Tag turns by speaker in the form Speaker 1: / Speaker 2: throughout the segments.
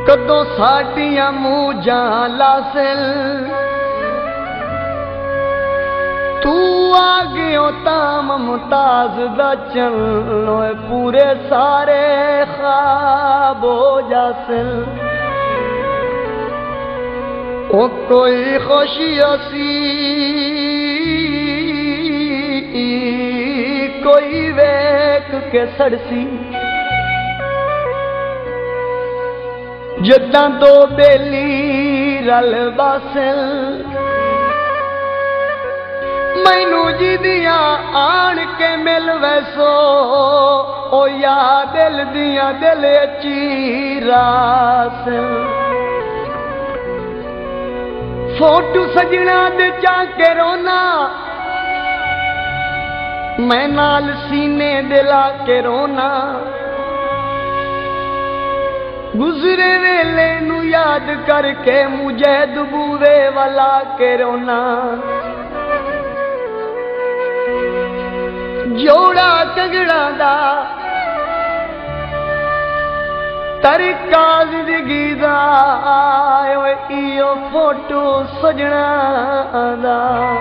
Speaker 1: कदों साडियां मूजां लासिल तू आ गयो तां मुमताज दा चलो पूरे सारे ख्वाब हो जासिल ओ कोई खुशी असी कोई वेख के सड़सी जदां दो बेली रल बासिल मैनू जिदियां आन के मिल वैसो ओ या दिल दियां दिल चीरासिल फोटू सजना दे चाके रोना मैं नाल सीने दिला के रोना गुजरे वेले नू याद करके मुझे दुबूवे वाला के रोना जोड़ा कगड़ा दा तरीका जिंदगी दा इयो फोटो सजना दा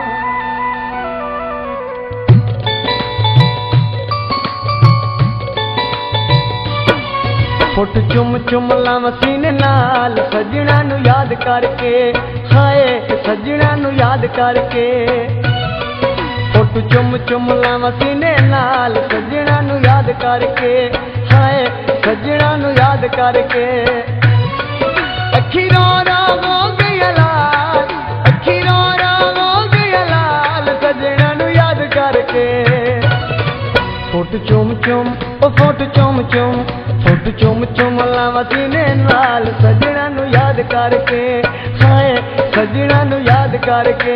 Speaker 1: फुट चुम चुम लाव सीने नाल सजना नू याद करके हाय सजना नू याद करके फुट चुम चुम लाव सीने नाल सजना नू याद करके हाय सजना नू याद करके अखी रो हो गया लाल अखी रो हो गया लाल सजना नू याद करके फुट चुम चुम ओ फुट चुम चुम फुट चुम चुम लावा सीने नाल सजना नू याद करके हाय सजना नू याद करके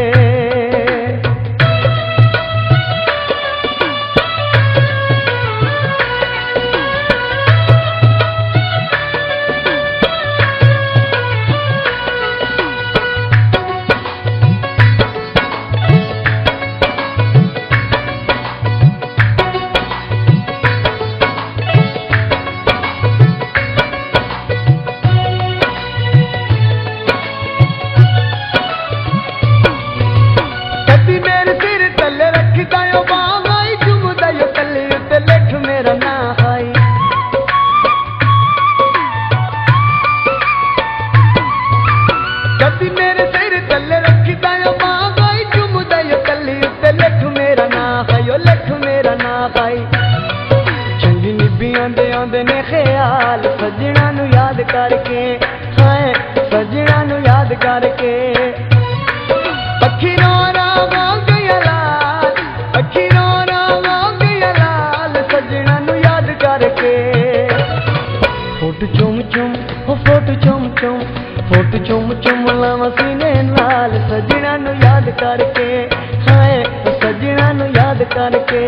Speaker 1: सजना नू याद करके हाय सजना नू याद करके अखी रो हो गया लाल अखी रो हो गया लाल सजना नू याद करके फुट चुम चुम हो फुट चुम चुम फुट चुम चुम लावा सीने नाल सजना नू याद करके हाय सजना नू याद करके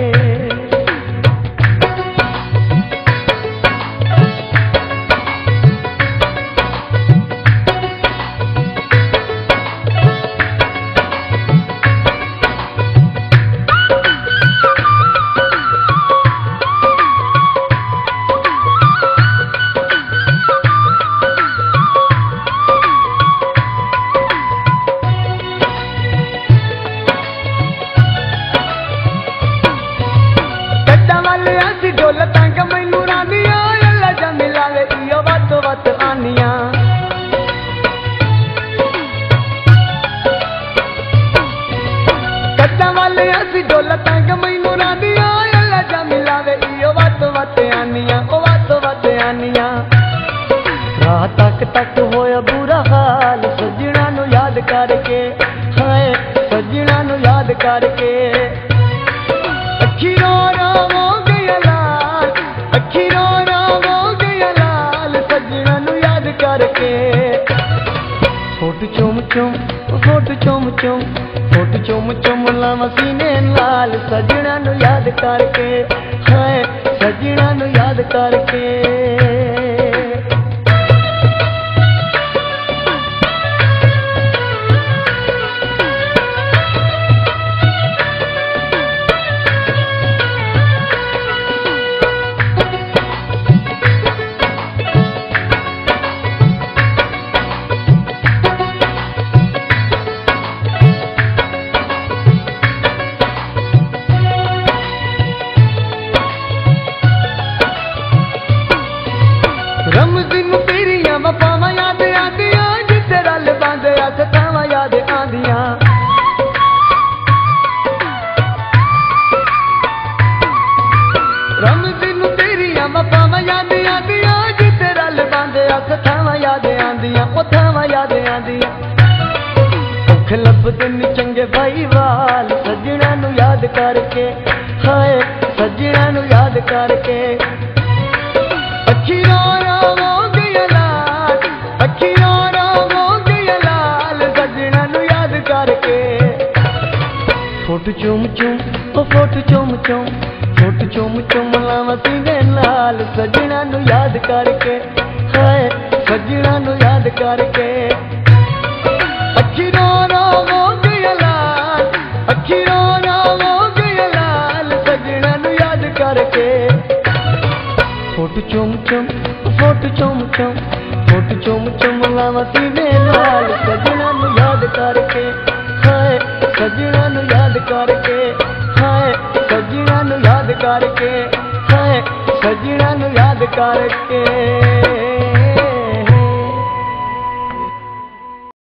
Speaker 1: तक तक होया बुरा हाल सजना नू याद करके हाय सजना नू याद करके अखी रो हो गया लाल अखी रो हो गया लाल सजना नू याद करके फुट चुम चुम फुट चुम चुम फुट चुम चुम लावा सीने लाल सजना नू याद करके हाय सजना नू याद करके दस थावां याद आंदियां, ओ थावां याद आंदियां। भुख लभदे नी चंगे भाई वाल सजना नू याद करके, हाय सजना नू याद करके। अखियां रावो गया लाल, अखियां रावो गया लाल सजना नू याद करके। फोटो चुम चुम ओ फोटो चुम चुम, फोटो चुम चुम लावां सीने नाल सजना नू याद करके, हाय सजना नू याद करके। अखियां रावो गया लाल, अखियां रावो गया लाल सजना नू याद करके। फोटो चुम चुम फोटो चुम चुम, फोटो चुम चुम लावां सीने नाल सजना नू याद करके, हाय सजना नू याद करके, हाय सजना नू याद करके, हाय सजना नू याद करके।